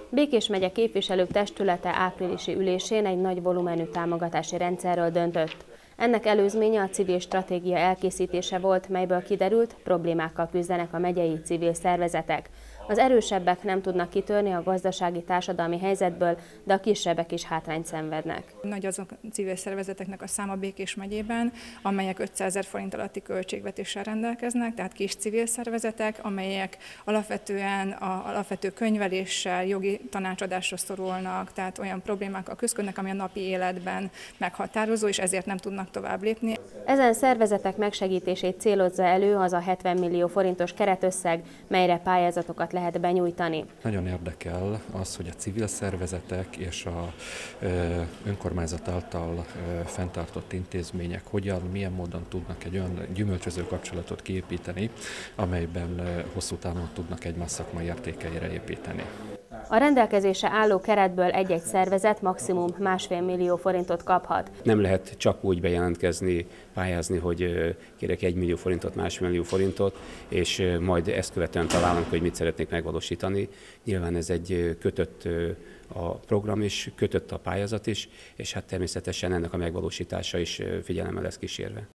Békés megye képviselők testülete áprilisi ülésén egy nagy volumenű támogatási rendszerről döntött. Ennek előzménye a civil stratégia elkészítése volt, melyből kiderült, problémákkal küzdenek a megyei civil szervezetek. Az erősebbek nem tudnak kitörni a gazdasági társadalmi helyzetből, de a kisebbek is hátrányt szenvednek. Nagy azok a civil szervezeteknek a száma Békés megyében, amelyek 500 000 forint alatti költségvetéssel rendelkeznek, tehát kis civil szervezetek, amelyek alapvetően alapvető könyveléssel, jogi tanácsadásra szorulnak, tehát olyan problémákkal küzdködnek, ami a napi életben meghatározó, és ezért nem tudnak tovább lépni. Ezen szervezetek megsegítését célozza elő az a 70 millió forintos keretösszeg, melyre pályázatokat lehet benyújtani. Nagyon érdekel az, hogy a civil szervezetek és a önkormányzat által fenntartott intézmények milyen módon tudnak egy olyan gyümölcsöző kapcsolatot kiépíteni, amelyben hosszú távon tudnak egymás szakmai értékeire építeni. A rendelkezésre álló keretből egy-egy szervezet maximum 1,5 millió forintot kaphat. Nem lehet csak úgy bejelentkezni, pályázni, hogy kérek 1 millió forintot, 1,5 millió forintot, és majd ezt követően találunk, hogy mit szeretnék megvalósítani. Nyilván ez egy kötött a program is, kötött a pályázat is, és hát természetesen ennek a megvalósítása is figyelemmel lesz kísérve.